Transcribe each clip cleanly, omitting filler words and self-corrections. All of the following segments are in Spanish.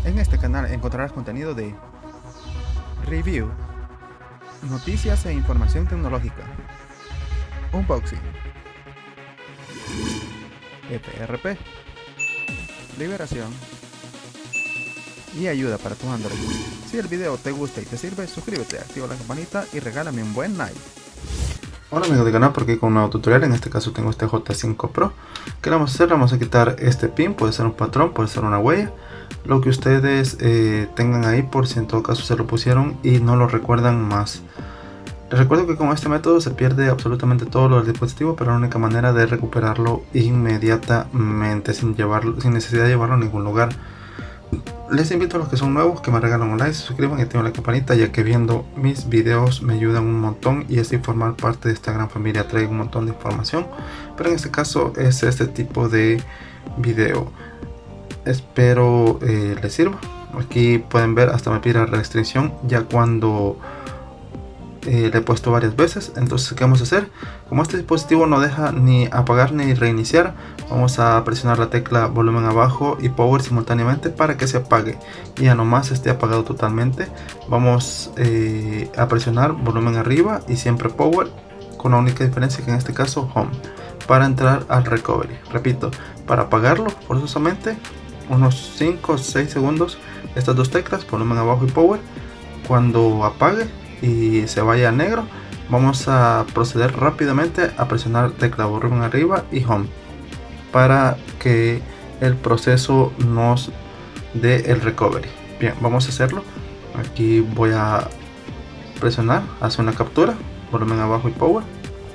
En este canal encontrarás contenido de review, noticias e información tecnológica, unboxing, FRP, liberación y ayuda para tu Android. Si el video te gusta y te sirve, suscríbete, activa la campanita y regálame un buen like. Hola amigos del canal, por aquí con un nuevo tutorial. En este caso tengo este J5 Pro. ¿Qué le vamos a hacer? Le vamos a quitar este pin, puede ser un patrón, puede ser una huella, lo que ustedes tengan ahí, por si en todo caso se lo pusieron y no lo recuerdan más. Les recuerdo que con este método se pierde absolutamente todo lo del dispositivo, pero la única manera de recuperarlo inmediatamente, sin necesidad de llevarlo a ningún lugar. Les invito a los que son nuevos que me regalan un like, se suscriban y activen la campanita, ya que viendo mis videos me ayudan un montón y así formar parte de esta gran familia. Traigo un montón de información, pero en este caso es este tipo de video. Espero les sirva. Aquí pueden ver, hasta me pide la restricción ya cuando le he puesto varias veces. Entonces, ¿qué vamos a hacer? Como este dispositivo no deja ni apagar ni reiniciar, vamos a presionar la tecla volumen abajo y power simultáneamente para que se apague y ya nomás esté apagado totalmente. Vamos a presionar volumen arriba y siempre power, con la única diferencia que en este caso home, para entrar al recovery. Repito, para apagarlo forzosamente unos 5 o 6 segundos estas dos teclas, volumen abajo y power. Cuando apague y se vaya a negro, vamos a proceder rápidamente a presionar tecla volumen arriba y home para que el proceso nos dé el recovery. Bien, vamos a hacerlo. Aquí voy a presionar, hace una captura, volumen abajo y power.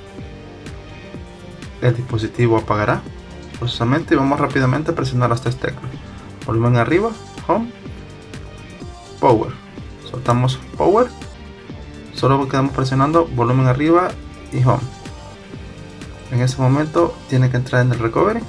El dispositivo apagará forzosamente y vamos rápidamente a presionar las tres teclas, volumen arriba, home, power. Soltamos power, solo quedamos presionando volumen arriba y home. En ese momento tiene que entrar en el recovery.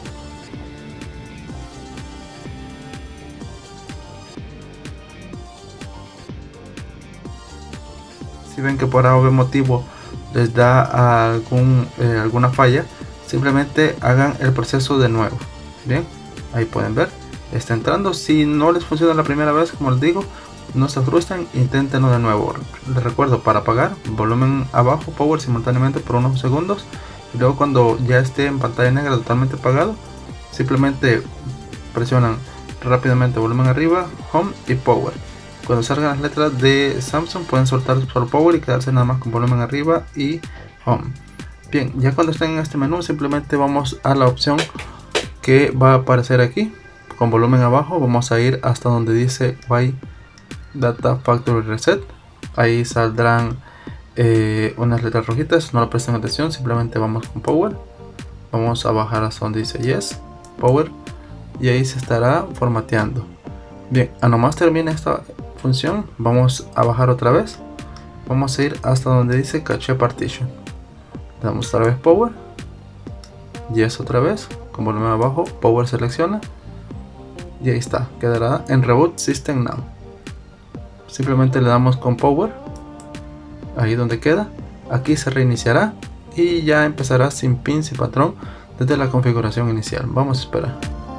Si ven que por algún motivo les da alguna falla, simplemente hagan el proceso de nuevo. Bien, ahí pueden ver, está entrando. Si no les funciona la primera vez, como les digo, no se frustren, inténtenlo de nuevo. Les recuerdo, para apagar, volumen abajo, power simultáneamente por unos segundos, y luego cuando ya esté en pantalla negra totalmente apagado, simplemente presionan rápidamente volumen arriba, home y power. Cuando salgan las letras de Samsung pueden soltar solo power y quedarse nada más con volumen arriba y home. Bien, ya cuando estén en este menú, simplemente vamos a la opción que va a aparecer aquí con volumen abajo. Vamos a ir hasta donde dice Buy Data Factory Reset. Ahí saldrán unas letras rojitas, no le presten atención, simplemente vamos con power. Vamos a bajar hasta donde dice Yes, power, y ahí se estará formateando. Bien, a nomás termine esta función, vamos a bajar otra vez. Vamos a ir hasta donde dice Cache Partition. Le damos otra vez power, Yes otra vez, con volumen abajo, power selecciona y ahí está, quedará en Reboot System Now. Simplemente le damos con power, ahí donde queda, aquí se reiniciará y ya empezará sin pin, sin patrón, desde la configuración inicial. Vamos a esperar.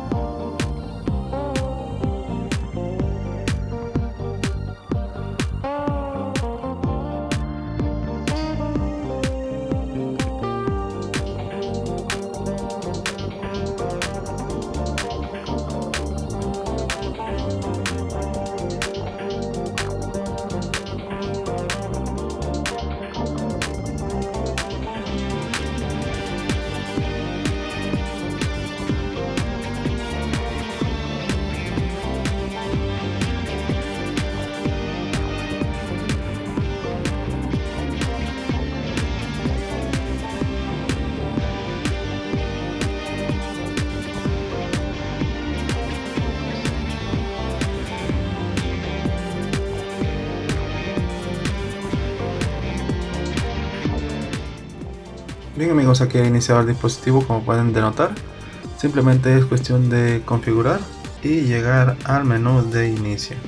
Bien amigos, aquí he iniciado el dispositivo, como pueden denotar. Simplemente es cuestión de configurar y llegar al menú de inicio.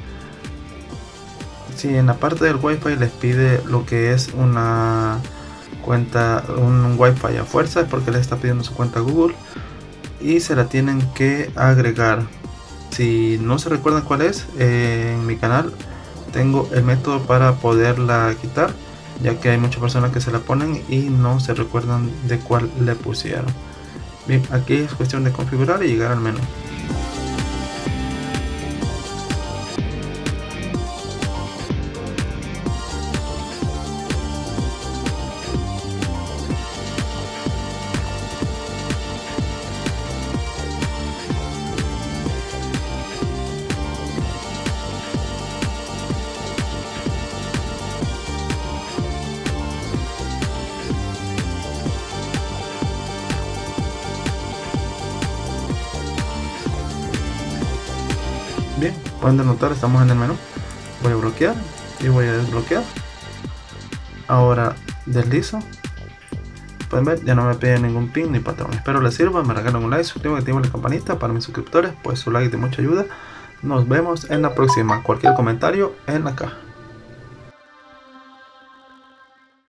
Si en la parte del Wi-Fi les pide lo que es una cuenta, un Wi-Fi a fuerza, es porque les está pidiendo su cuenta Google y se la tienen que agregar. Si no se recuerdan cuál es, en mi canal tengo el método para poderla quitar, ya que hay muchas personas que se la ponen y no se recuerdan de cuál le pusieron. Bien, aquí es cuestión de configurar y llegar al menú. Bien, pueden notar, estamos en el menú. Voy a bloquear y voy a desbloquear. Ahora deslizo. Pueden ver, ya no me pide ningún pin ni patrón. Espero les sirva, me regalan un like, suscríbanse, activen la campanita para mis suscriptores, pues su like es de mucha ayuda. Nos vemos en la próxima. Cualquier comentario en la caja.